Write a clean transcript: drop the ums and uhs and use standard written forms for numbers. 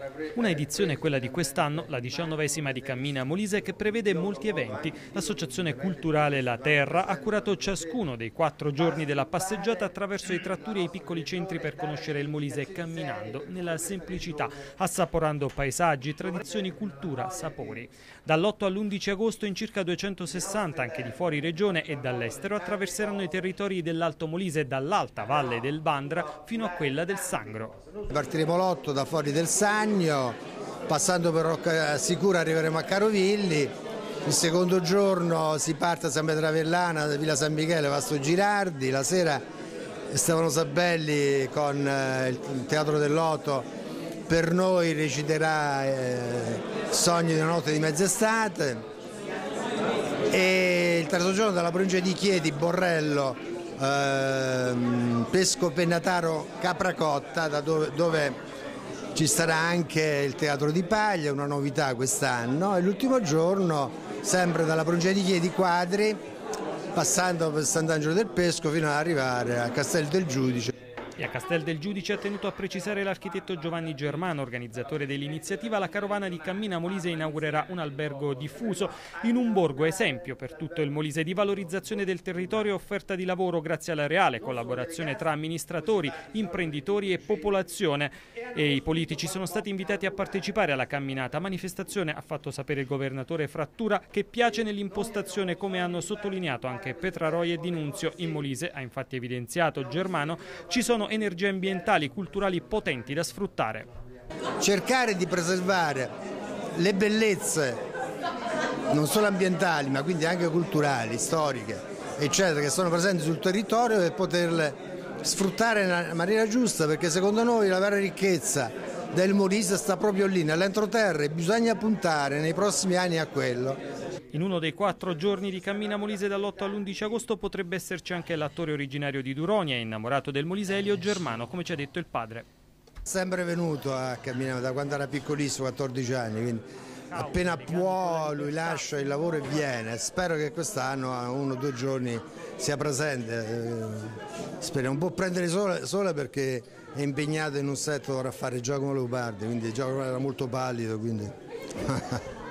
Una edizione, quella di quest'anno, la 19ª di Cammina Molise, che prevede molti eventi. L'associazione culturale La Terra ha curato ciascuno dei 4 giorni della passeggiata attraverso i tratturi e i piccoli centri per conoscere il Molise camminando nella semplicità, assaporando paesaggi, tradizioni, cultura, sapori. Dall'8 all'11 agosto in circa 260, anche di fuori regione e dall'estero, attraverseranno i territori dell'Alto Molise, dall'alta valle del Bandra fino a quella del Sangro. Partiremo l'8 da fuori del Sannio, passando per Roccasicura arriveremo a Carovilli. Il secondo giorno si parte a San Pietravellana, da Villa San Michele, Vasto Girardi. La sera Stefano Sabelli con il Teatro dell'Otto per noi reciterà Sogni di una notte di mezz'estate. E il terzo giorno dalla provincia di Chieti, Borrello, Pesco Pennataro, Capracotta, dove ci sarà anche il Teatro di Paglia, una novità quest'anno, e l'ultimo giorno sempre dalla provincia di Chieti, Quadri, passando per Sant'Angelo del Pesco fino ad arrivare a Castel del Giudice. E a Castel del Giudice ha tenuto a precisare l'architetto Giovanni Germano, organizzatore dell'iniziativa. La carovana di Cammina Molise inaugurerà un albergo diffuso in un borgo esempio per tutto il Molise di valorizzazione del territorio e offerta di lavoro grazie alla reale collaborazione tra amministratori, imprenditori e popolazione. E i politici sono stati invitati a partecipare alla camminata. Manifestazione, ha fatto sapere il governatore Frattura, che piace nell'impostazione, come hanno sottolineato anche Petraroi e Di Nunzio. In Molise, ha infatti evidenziato Germano, ci sono energie ambientali, culturali potenti da sfruttare. Cercare di preservare le bellezze non solo ambientali ma quindi anche culturali, storiche, eccetera, che sono presenti sul territorio, e poterle sfruttare nella maniera giusta, perché secondo noi la vera ricchezza del Molise sta proprio lì, nell'entroterra, e bisogna puntare nei prossimi anni a quello. In uno dei 4 giorni di Cammina Molise dall'8 all'11 agosto potrebbe esserci anche l'attore originario di Duronia e innamorato del Molise, Elio Germano, come ci ha detto il padre. Sempre venuto a camminare da quando era piccolissimo, 14 anni, quindi appena può lui lascia il lavoro e viene. Spero che quest'anno a 1 o 2 giorni sia presente. Speriamo un po' prendere sole perché è impegnato in un set ora a fare Giacomo Leopardi, quindi Giacomo era molto pallido, quindi